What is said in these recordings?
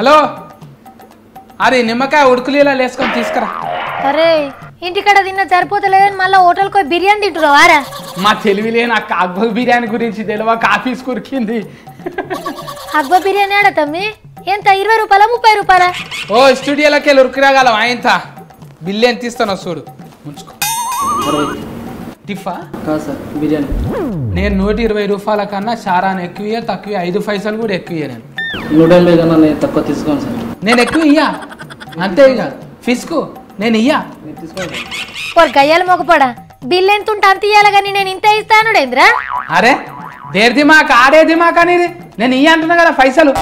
Hello అరే నిమ్మకాయ ఉడుకులీలా లేసుకొని తీసుకురా. అరే ఇంటికాడ తిన్న సరిపోతలేదని మళ్ళీ హోటల్కి పోయి బిర్యానీ తింటున్నావారా? మా తెలివిలే నాకు అగ్బ బిర్యానీ గురించి తెలియక ఆఫీస్ కురికింది. అగ్బ బిర్యానీ ఆడ తమ్మి ఎంత 20 రూపాయలా 30 రూపాయలా? ఓ స్టూడియోలోకి వెళ్ళి ఉరికిరాగలం ఆయన బిల్లు ఎంత ఇస్తానో చూడు ఉంచుకో. టిఫా బిర్యానీ నేను 120 రూపాయల కన్నా చారాను ఎక్కువ తక్కువ 5 పైసలు కూడా ఎక్కువ నేను 180 కన్నా నేను తక్కువ తీసుకోను సార్. నేను ఎక్కువ ఇయ్యా అంతే ఇక ఫిస్కు నేను ఇయ్యా. గయ్యాలు మొగపడా బిల్లు ఎంత ఉంటే అంత ఇయ్యాలి కానీ నేను ఇంత ఇస్తానుడేంద్రా? అరే దేర్ దిమాక్ ఆడే దిమాక్ అనేది నేను ఇయ్య అంటున్నా కదా పైసలు.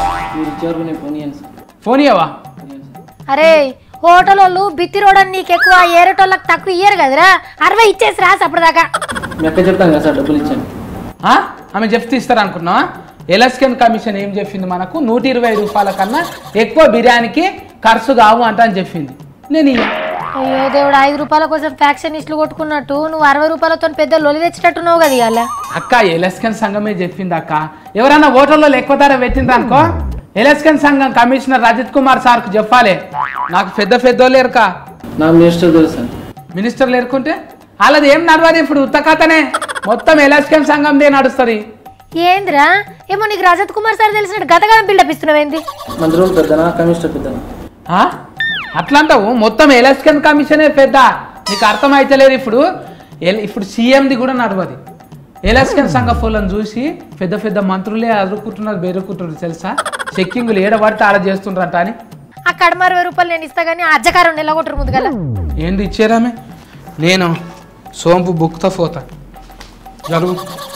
ఫోన్ ఇయ్యవా? అరే హోటల్ వాళ్ళు బిత్తి రోడని నీకు ఎక్కువ ఏరేటోళ్ళకి తక్కువ ఇయ్యరు కదరా 60 ఇచ్చేసి రాసి అప్పటిదాకా చెప్తాను కదా సార్ డబ్బులు ఇచ్చాను. ఆమె చెప్తే ఇస్తారు అనుకున్నావా? ఎలక్షన్ కమిషన్ ఏం చెప్పింది మనకు 120 రూపాయల కన్నా ఎక్కువ బిర్యానీకి ఖర్చు కావు అంట అని చెప్పింది. నేను ఇయ్య. అయ్యో దేవుడు 5 రూపాయల కోసం ఫ్యాక్షనిస్టులు కొట్టుకున్నట్టు నువ్వు 60 రూపాయలతో పెద్ద లొలి తెచ్చేటట్టున్నావు కదా ఇవాళ. అక్క ఎలక్షన్ సంఘమే చెప్పింది అక్క. ఎవరన్నా హోటల్లో ఎక్కువ ధర పెట్టింది అనుకో ఎలక్షన్ సంఘం కమిషనర్ రజిత్ కుమార్ సార్కు చెప్పాలి. నాకు పెద్ద లేరుకా నా మినిస్టర్ తెలుసు. మినిస్టర్లు ఎరుకుంటే వాళ్ళది ఏం నడవదు ఇప్పుడు ఉత్తకథనే మొత్తం ఎలక్షన్ సంఘందే నడుస్తుంది. ఏంద్రా ఏమో నీకు రజత్ కుమార్ సార్ తెలిసినట్టు గతగానం బిల్డప్ ఇస్తున్నావేంది? మంత్రులు పెద్దనా కమిషనర్ పెద్దనా? అట్లంటావు మొత్తం ఎలక్షన్ కమిషనే పెద్ద. నీకు అర్థమైతలేదు ఇప్పుడు సీఎంది కూడా నడవది. ఎలక్షన్ సంఘ ఫోన్లను చూసి పెద్ద మంత్రులే అదురుకుంటున్నారు బెరుకుంటున్నారు తెలుసా? చెక్కింగులు ఏడబడితే ఆడ చేస్తుండ్రంట అని. ఆ కడమ 60 రూపాయలు నేను ఇస్తా కానీ అజ్జకారం నెలగొట్టరు ముందు కదా. ఏంది ఇచ్చేరామే? నేను సోంపు బుక్తో పోతా జరుగు.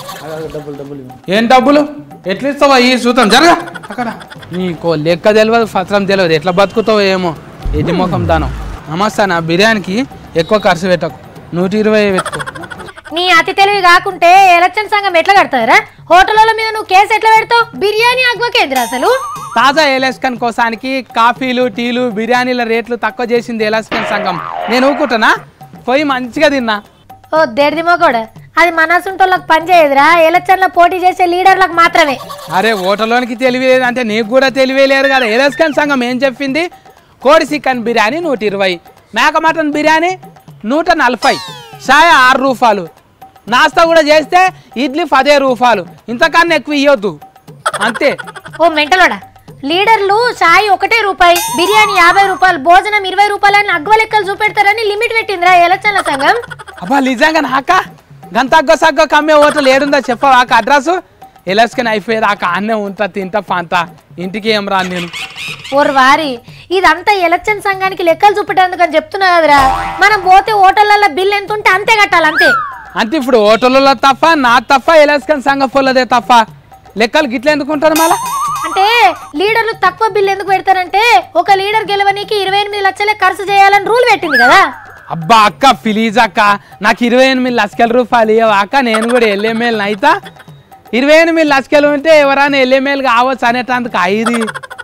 ఏం డబ్బులు ఎట్లా ఇస్తావా? ఈ చూద్దాం జరగా అక్కడ. నీకో లెక్క తెలియదు పత్రం తెలియదు ఎట్లా బతుకుతావో ఏమో ఎది ముఖం దానం. నమస్తే నా బిర్యానీకి ఎక్కువ ఖర్చు పెట్టకు 120 పెట్టుకో. నీ అతి తెలివి కాకుంటే ఎలక్షన్ సంఘం ఎట్లా కడతారా? హోటళ్ళ మీద నువ్వు కేసు ఎట్లా పెడతావు? బిర్యానీ అగ్వకేంద్ర అసలు. తాజా ఎలక్షన్ కోసానికి కాఫీలు టీలు బిర్యానీల రేట్లు తక్కువ చేసింది ఎలక్షన్ సంఘం. నేను ఊకుంటున్నా పోయి మంచిగా తిన్నా. ఓ దేడిదిమో కూడా అది మనసుంటోళ్ళకి పని చేయదురా. ఎలక్షన్లో పోటీ చేసే లీడర్లకు మాత్రమే. అరే ఓటర్లోనికి తెలివి లేదు అంటే నీకు కూడా తెలివే లేదు కదా. ఎలక్షన్ సంఘం ఏం చెప్పింది? కోడి చికెన్ బిర్యానీ 120, మేక మటన్ బిర్యానీ 140, చాయ్ 6 రూపాయలు, నాస్తా కూడా చేస్తే ఇడ్లీ 10 రూపాయలు, ఇంతకన్నా ఎక్కువ ఇవ్వద్దు అంతే. ఓ మెంటలోడా లీడర్లు చాయ్ 1 రూపాయి, బిర్యానీ 50 రూపాయలు, భోజనం 20 రూపాయలు అని అగ్వ లెక్కలు చూపెడతారని లిమిట్ పెట్టిందిరా ఎలక్షన్ల సంఘం. అబ్బా నిజంగా నాక గంత అగ్గ కమ్మే ఓట్లు ఏడుందో చెప్పవా? అడ్రస్ ఎలక్షన్ అయిపోయేదాకా అన్నే ఉంటా తింటా పంతా ఇంటికి ఏం రాను నేను. ఓర్ వారి ఇదంతా ఎలక్షన్ సంఘానికి లెక్కలు చూపెట్టేందుకని చెప్తున్నా కదరా. మనం పోతే హోటళ్ళల్లో బిల్ ఎంత ఉంటే అంతే కట్టాలి అంతే. అంటే ఇప్పుడు హోటళ్ళలో తప్ప నా తప్ప ఎలక్షన్ సంఘం ఫోన్లదే తప్ప లెక్కలు గిట్ల ఎందుకుంటారు మళ్ళా? అంటే లీడర్లు తక్కువ బిల్ ఎందుకు పెడతారంటే ఒక లీడర్ గెలవనీకి 28 లక్షలే ఖర్చు చేయాలని రూల్ పెట్టింది కదా. అబ్బా అక్క ప్లీజ్ అక్క నాకు 28 లక్షల రూపాయలు ఇవ్వ అక్క. నేను కూడా ఎల్ఎంఎల్ అయితా. 28 లక్షలు ఉంటే ఎవరైనా ఎల్ఎంఎల్ కావచ్చు అనేటందుకు 5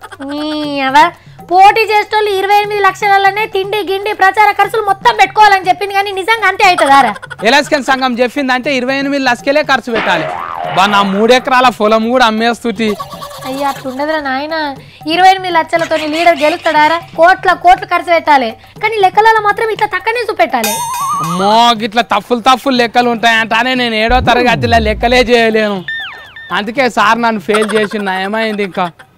పోటీ చేసేటోళ్ళు 28 లక్షలనే తిండి గిండి ప్రచార ఖర్చులు మొత్తం పెట్టుకోవాలని చెప్పింది కానీ నిజంగా అంతే అవుతుందారా? ఎలక్షన్ సంఘం చెప్పిందంటే 28 లక్షలే ఖర్చు పెట్టాలి. బా నా 3 ఎకరాల పొలం కూడా అమ్మేస్తుంది. అయ్యా అట్లుండదురా నాయన. 28 లక్షలతో లీడర్ గెలుస్తాడారా? కోట్ల ఖర్చు పెట్టాలి కానీ లెక్కలలో మాత్రం ఇట్లా తక్కనే చూపెట్టాలి. అమ్మో గిట్లా తప్పులు లెక్కలు ఉంటాయంటానే నేను 7వ తరగతిలో లెక్కలే చేయలేను. అందుకే సార్ నన్ను ఫెయిల్ చేసి ఏమైంది ఇంకా